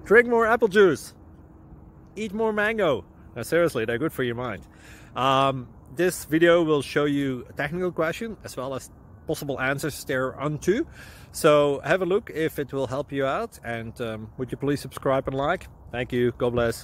Drink more apple juice. Eat more mango. No, seriously, they're good for your mind. This video will show you a technical question as well as possible answers thereunto. So have a look if it will help you out, and would you please subscribe and like? Thank you. God bless.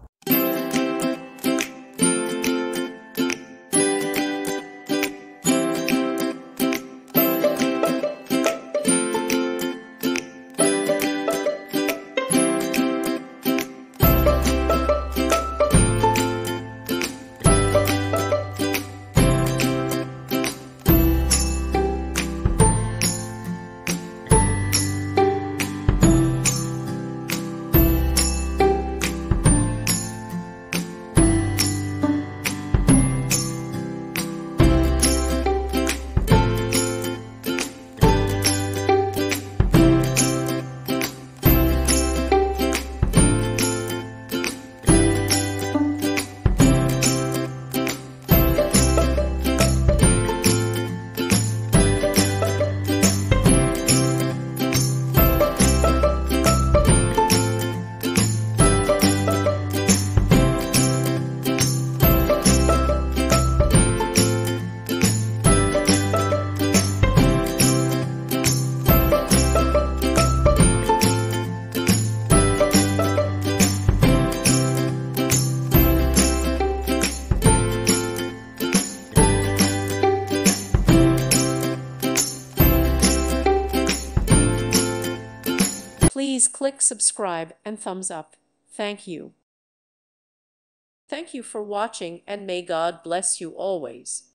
Please click subscribe and thumbs up. Thank you. Thank you for watching, and may God bless you always.